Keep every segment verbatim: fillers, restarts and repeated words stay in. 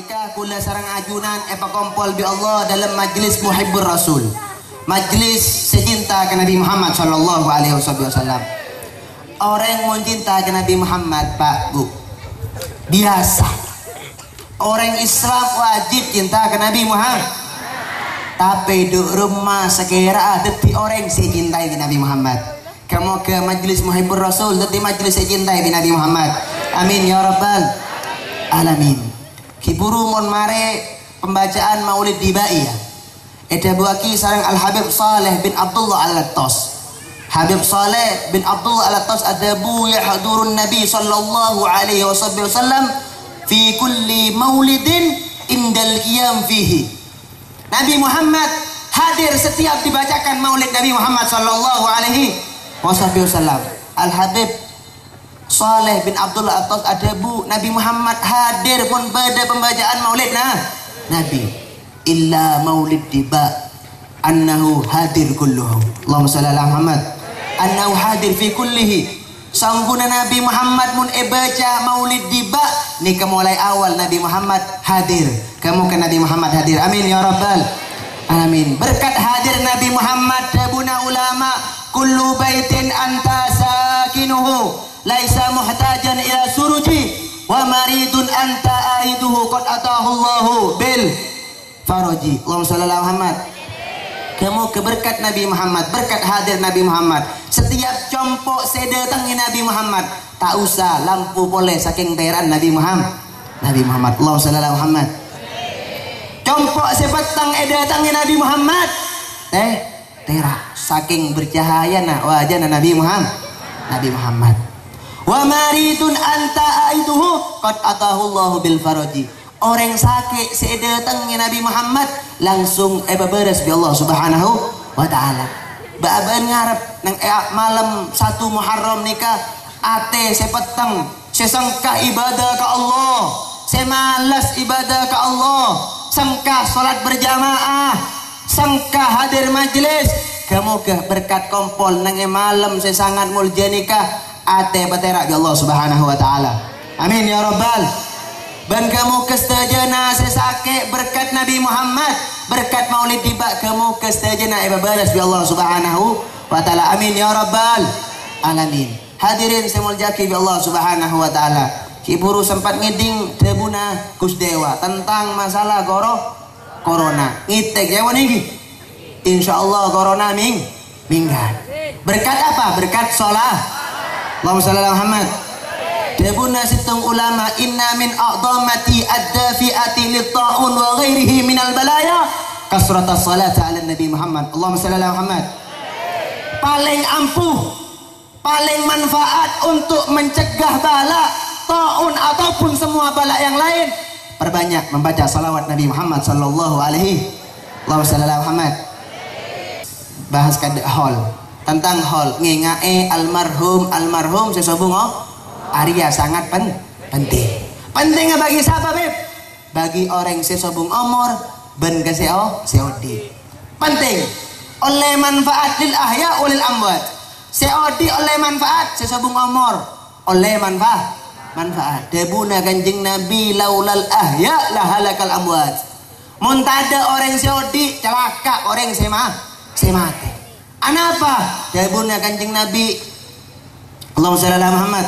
nikah kula sarang ajunan epa kompol bi Allah dalam majlis muhibbur rasul, majlis secinta ke Nabi Muhammad sallallahu alaihi wasallam. Orang mau cinta ke Nabi Muhammad Pak Bu biasa, orang Islam wajib cinta ke Nabi Muhammad, tapi di rumah sekira detik orang secintai ke Nabi Muhammad. Kamu ke majlis muhibbur rasul detik majlis secintai ke Nabi Muhammad. Amin ya rabbal alamin. Kiburu mon mare pembacaan maulid dibai ya. Eda buaki sarang Al Habib Saleh bin Abdullah Al-Lattas. Habib Saleh bin Abdullah Al-Lattas adabu yahdurun Nabi sallallahu alaihi wasallam fi kulli maulidin indal qiyam fihi. Nabi Muhammad hadir setiap dibacakan maulid Nabi Muhammad sallallahu alaihi wasallam. Al Habib Saleh bin Abdullah Al-Lattas adabu Nabi Muhammad hadir pun pada pembacaan maulid nah Nabi illa maulid diba annahu hadir kulluhu. Allahumma shalli ala Muhammad. Annahu hadir fi kullihi. Sangguna Nabi Muhammad mun ebaca maulid diba ni ke mulai awal Nabi Muhammad hadir. Kamu ke Nabi Muhammad hadir. Amin ya rabbal alamin. Berkat hadir Nabi Muhammad dabuna ulama kullu baitin anta sakinuhu laisa muhtajan ila suruji wa maridun anta aiduhu qad atahu Allahu bil faraji. Allahumma shalli ala Muhammad. Kamu keberkat Nabi Muhammad, berkat hadir Nabi Muhammad. Setiap compok sedatangi Nabi Muhammad, tak usah lampu boleh saking teran Nabi Muhammad. Nabi Muhammad. Allahumma shalli ala Muhammad. Compok sepatang edatangi Nabi Muhammad, eh terak saking bercahaya nak wajah Nabi Muhammad. Nabi Muhammad. Wa maridun anta aiduhu qad atahu Allahu bil faraji. Orang sakit sedatangi Nabi Muhammad langsung eba beres bi Allah Subhanahu wa taala. Baaban ngarep nang malam satu Muharram nikah ate sepeteng sesengkah ibadah ke Allah, semalas ibadah ke Allah, sengkah salat berjamaah, sengkah hadir majlis. Kamu ke berkat kompol nang malam sesangat mulja nikah ate patera bi Allah Subhanahu wa taala. Amin ya rabbal. Ban kamu kestajana sesake berkat Nabi Muhammad, berkat maulid tiba kamu kestajana iba balas bi Allah Subhanahu wa taala. Amin ya rabbal alamin. Hadirin semuljaki bi Allah Subhanahu wa taala. Kiburu sempat ngiding debuna Kusdewa tentang masalah goro corona. Ngitek ya niki. Insyaallah corona ming minggat. Berkat apa? Berkat sholat. Allahumma shalli ala Muhammad. Debuna situng ulama inna min a'dhamati ad-dafi'ati lit-ta'un wa ghairihi minal balaya kasrata salati ala Nabi Muhammad. Allahumma shalli ala Muhammad. Paling ampuh, paling manfaat untuk mencegah bala, ta'un ataupun semua bala yang lain, perbanyak membaca salawat Nabi Muhammad sallallahu alaihi. Allahumma shalli ala Muhammad. Bahas kada hol tentang hol ngengae almarhum almarhum sesobung oh Arya sangat pen penting. Pentingnya bagi siapa beb? Bagi orang sesobung umur ben keseo seodi. Penting oleh manfaat lil ahya ulil amwat. Seodi oleh manfaat sesobung umur oleh manfaat manfaat. Debuna kanjeng Nabi laulal ahya lahalakal amwat. Mun tada orang seodi celaka orang semah semate. Anapa? Debuna kanjeng Nabi Allahumma shalli ala Muhammad.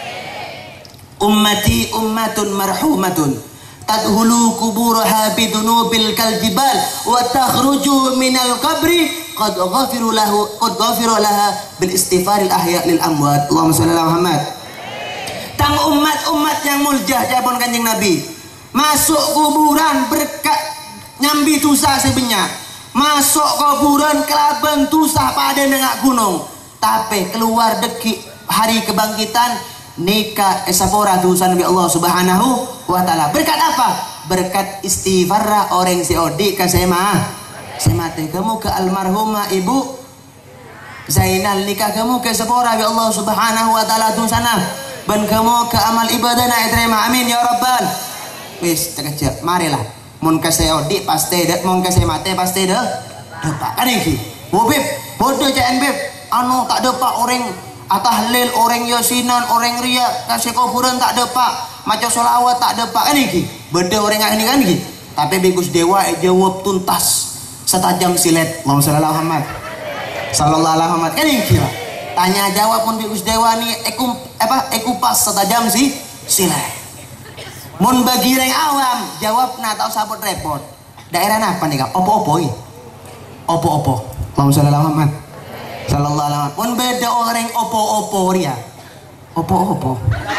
Ummati ummatun marhumatun tadhulu kuburaha bidunubil kaljibal wa takhruju minal qabri qad ghafiru lahu qad ghafiru laha bil istighfaril ahya lil amwat. Allahumma shalli ala Muhammad. Tang umat-umat yang muljah japon kanjeng Nabi masuk kuburan berkat nyambi tusa sebenyak, masuk kuburan kelaban tusa pada nengak gunung, tapi keluar deki hari kebangkitan nikah esapora tusan Nabi Allah Subhanahu wa taala. Berkat apa? Berkat istighfar orang seodi ka sema semate kamu ke almarhumah ibu Zainal nikah kamu ke esapora Nabi Allah Subhanahu wa taala tusana ban kamu ke amal ibadah na terima. Amin ya rabbal. Wis tekejep marilah mun ka seodi pasti dak mun ka semate pasti dah dapat kan iki. Bobib bodoh jan beb anu tak dapat orang atahlil orang yasinan orang ria kasih kuburan tak ada pak maca solawat tak depak kan iki. Beda orang ini kan iki. Tapi Bigus Dewa jawab tuntas setajam silet. Allahumma sholli ala Muhammad. Sallallahu alaihi Muhammad kan iki. Tanya jawab pun Bigus Dewa nih eku apa ekupas setajam si silet. Mun bagi orang awam jawab nah tau sabut repot. Daerah apa nih kak? Opo-opo ini. Opo-opo. Allahumma sholli ala Muhammad. Sallallahu alaihi Muhammad. Mun beda orang opo-opo dia. Opo-opo.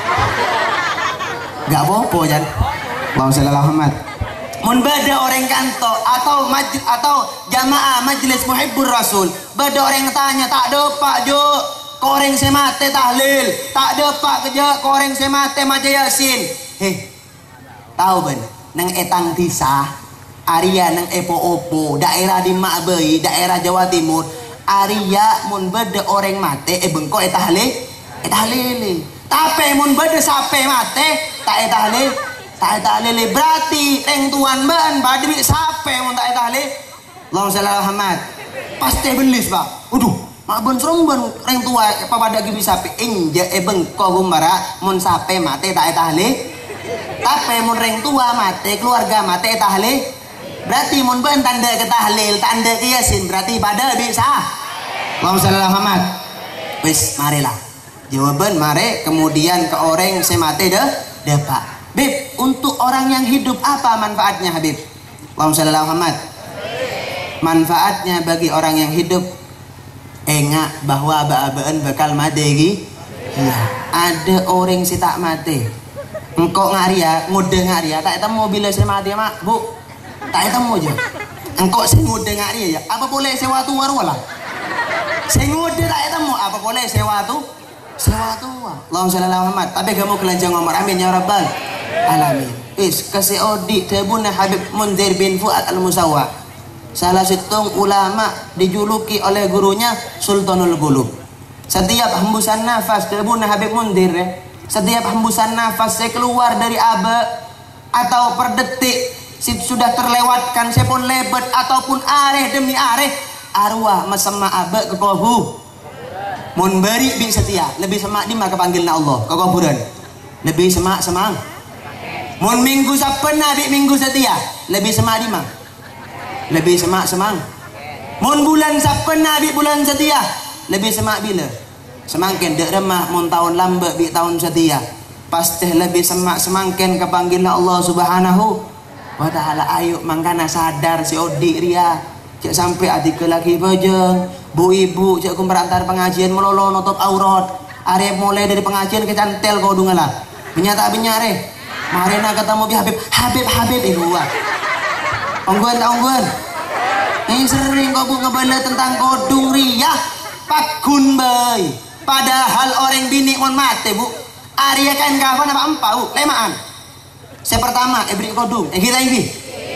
Gak apa-apa kan? Allahumma sholli ala Muhammad. Mun beda orang kantor atau majlis atau jamaah majelis muhibbur rasul. Beda orang tanya tak ada pak jo. Koreng semate tahlil. Tak ada pak kerja koreng semate maja yasin. Heh. Tahu ben? Nang etang tisah. Arya nang epo-opo. Daerah di Makbei. Daerah Jawa Timur. Arya mun beda orang mate. Eh bengkok etahlil. Etahlil. Tapi mun beda sape mate. Tak etahlil. Tak etahlil. Berarti reng tuan ben. Badri sape mun tak etahlil. Allahumma sholli ala Muhammad. Pasti belis pak. Waduh. Mak ben seremban reng tua. Apa pada gibi sape. Inja eh bengkok gumbara. Mun sape mate tak etahlil. Tapi mun reng tua mate keluarga mate tahlil. Berarti mun ben tanda ke tahlil, tanda ke yasin berarti pada bisa. Allahumma sholli ala Muhammad. Wis marilah. Jawaban mare kemudian ke orang semate de depak. Bib, untuk orang yang hidup apa manfaatnya Habib? Allahumma sholli ala Muhammad. Manfaatnya bagi orang yang hidup enggak bahwa aba-abaan bakal mati. Iya. Ada orang si tak mati. Engkau ngaria, ngode ngaria, tak temu bila saya mati mak, bu, tak temu aja. Engkau saya ngode ngaria ya, apa boleh sewa tu warulah? Saya ngode tak temu, apa boleh sewa tu? Sewa tu. Allahumma sholli ala Muhammad. Tapi kamu kelanjang ngomong amin ya rabbal alamin. Is kasih audit tabuna Habib Munzir bin Fuad al-Musawwa. Salah seorang ulama dijuluki oleh gurunya Sultanul Qulub. Setiap hembusan nafas tabuna Habib Munzir ya. Setiap hembusan nafas saya keluar dari aba atau per detik sudah terlewatkan saya pun lebet ataupun areh demi areh arwah mesema aba ke kubu mun beri bin setia lebih semak di maka panggilna Allah ke kuburan lebih semak semang mun minggu sapena bi minggu setia lebih semak di mah lebih semak semang mun bulan sapena bi bulan setia lebih semak bila semangkin dek remah mun tahun lambat bi tahun setia pasti lebih semak semangkin kepanggilna Allah subhanahu wa ta'ala. Ayo mangkana sadar si Odi ria cek sampai adik lagi bajeng bu ibu cek kumperantar pengajian melolo nutup aurat are mulai dari pengajian ke cantel kau dungala menyata benyare marina ketemu bi Habib Habib Habib ibu wa ongguan tak ongguan ini sering kau bu ngebala tentang kodung ria pakun bay. Padahal orang bini mon mate bu. Arya kan kapan apa empau lemaan. Saya pertama ebri kodung, yang kita ini.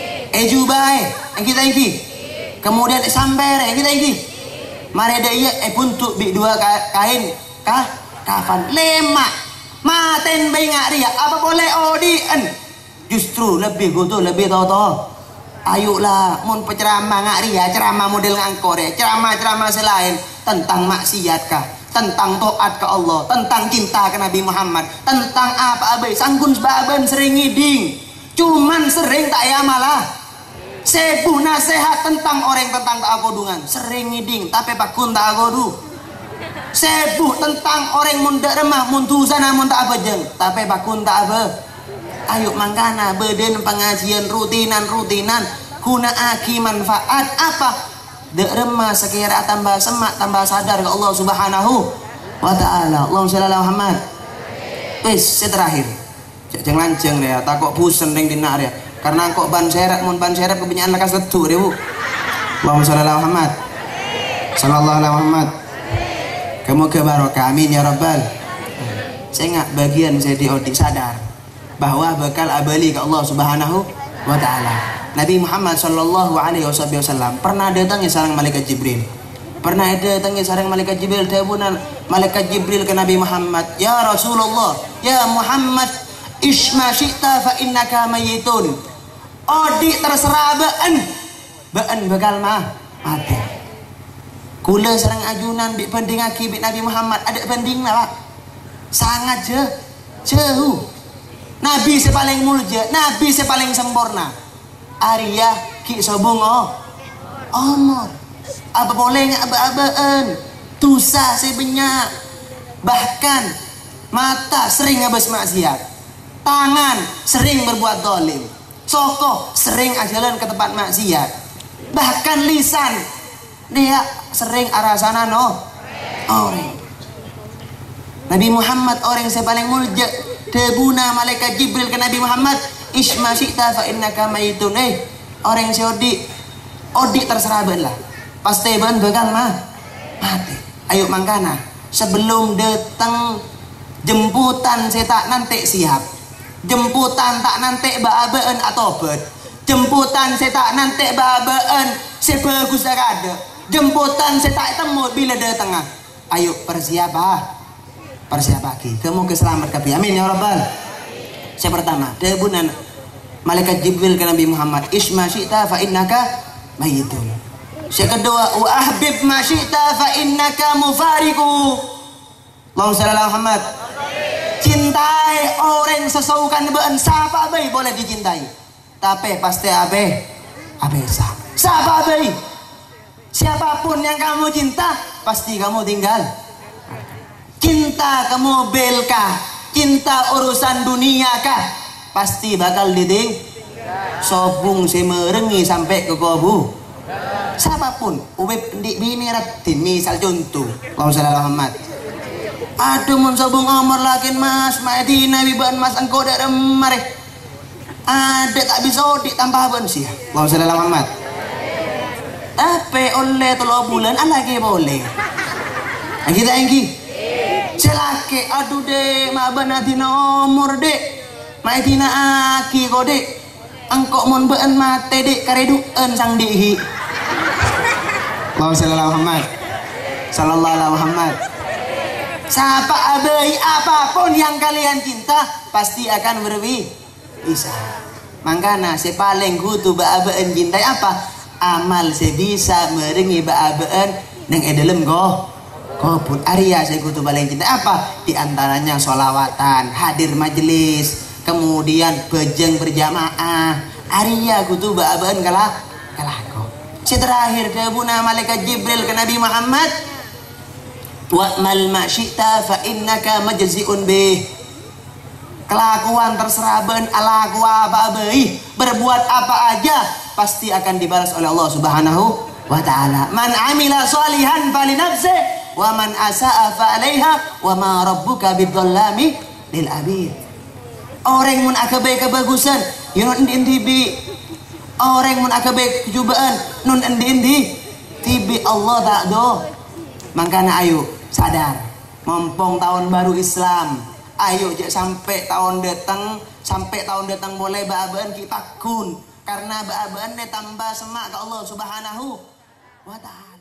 Ejubai, yang kita ini. Kemudian samber, yang kita ini. Mari dia eh puntuk bi dua kain kah kafan lema. Maten bayi ngaria apa boleh odien. Justru lebih goto lebih toto. Ayolah mun penceramah ngaria ceramah model ngangkor ya ceramah-ceramah selain tentang maksiat kah tentang taat ke Allah, tentang cinta ke Nabi Muhammad, tentang apa abai sangkun sebaban sering ngiding, cuman sering tak ya malah sebuah nasihat tentang orang tentang tak agodungan, sering ngiding tapi pakun tak agodu, sebuah tentang orang munda remah muntu sana munta abajeng, tapi pakun tak abe. Ayo mangkana beden pengajian rutinan rutinan guna aki manfaat apa? Dek remah sekira tambah semak tambah sadar ke Allah subhanahu wa ta'ala. Allahumma sholli ala Muhammad. Wis terakhir jangan lanceng ya takut busen ning dinar ya karena kok ban serep mun ban serep kebanyakan lekas ledu deh bu. Allahumma sholli ala Muhammad sallallahu alaihi Muhammad. Kamu ke barokah amin ya rabbal. Saya nggak bagian saya diodik sadar bahwa bakal abali ke Allah subhanahu wa ta'ala. Nabi Muhammad sallallahu alaihi wasallam pernah datangnya sareng malaikat Jibril. Pernah datangnya sareng malaikat Jibril tabunan malaikat Jibril ke Nabi Muhammad, "Ya Rasulullah, ya Muhammad, isma syi'ta fa innaka mayyitun." Odi terserah baan. Baan bakal mah mati. Kula sareng ajunan bi banding aki bi Nabi Muhammad ada bandingna, Pak. Sangat je jauh. Nabi se paling mulja, Nabi se paling sempurna. Arya ki sobungo omor. Apa boleh nggak aba-abaan? Dosa sebanyak. Bahkan mata sering ngabas maksiat. Tangan sering berbuat dolim. Soko sering ajalan ke tempat maksiat. Bahkan lisan dia sering arasana no orang. Nabi Muhammad orang yang paling mulja. Debuna malaikat Jibril ke Nabi Muhammad, isma syi'ta fa innaka mayitun. Eh, orang yang odi odi terserah lah. Pasti ban bakal mah mati. Ayo mangkana sebelum datang jemputan saya tak nanti siap. Jemputan tak nanti baabaan atau bet. Jemputan saya tak nanti baabaan sebagus dah ada. Jemputan saya tak temu bila datang. Ayo persiap ah. Persiap lagi. Kamu keselamat kapi. Amin ya Rabbal. Saya pertama, debunan malaikat Jibril ke Nabi Muhammad, isma syi'ta fa innaka mayitun. Saya kedua, wa ahbib ma syi'ta fa innaka mufariqu. Allahumma shalli ala Muhammad. Cintai orang sesaukan beun siapa bae boleh dicintai. Tapi pasti abe abesa. Siapa bae? Siapapun yang kamu cinta, pasti kamu tinggal. Cinta ke mobil kah? Cinta urusan dunia kah? Pasti bakal diting. Sobung semerengi sampai ke kubu. Siapapun, ubeb di bini ratin misal contoh. Allahumma shalli ala Muhammad. Aduh mun sobung omor lakin mas, Madinah wiban mas engkau dak remare. Ada tak bisa odik tambah ban sih. Allahumma shalli ala Muhammad. Tapi oleh telo bulan lagi boleh. Kita engki. Celake aduh dek maban atina omor dek maitina aki kok dek angkok mon beun mate dek kareduan sang dihi. Allahumma shalli ala Muhammad sallallahu alaihi Muhammad. Siapa abai apapun yang kalian cinta pasti akan berpisah. Mangkana se paling kudu baabaan cintai apa? Amal sebisa merengi baabaan nang edelem go Kopun Arya saya kutu paling cinta apa? Di antaranya sholawatan, hadir majelis, kemudian bejeng berjamaah. Arya kutu baaban kalah kalah kau. Si terakhir debuna malaikat Jibril ke Nabi Muhammad. Wa'mal ma syi'ta fa innaka majzi'un bih. Kelakuan terserah ben ala apa baik, berbuat apa aja pasti akan dibalas oleh Allah Subhanahu wa taala. Man amila sholihan fali nafsihi wa man asa'a fa 'alaiha wa ma rabbuka bidzallami lil abid. Orang mun akabe kebagusan yun endi bi. Orang mun akabe kecubaan nun endi tibi Allah tak do. Mangkana ayo sadar mompong tahun baru Islam. Ayo je sampai tahun datang sampai tahun datang boleh baabaan kita kun karena baabaan tambah semak ke Allah Subhanahu wa taala.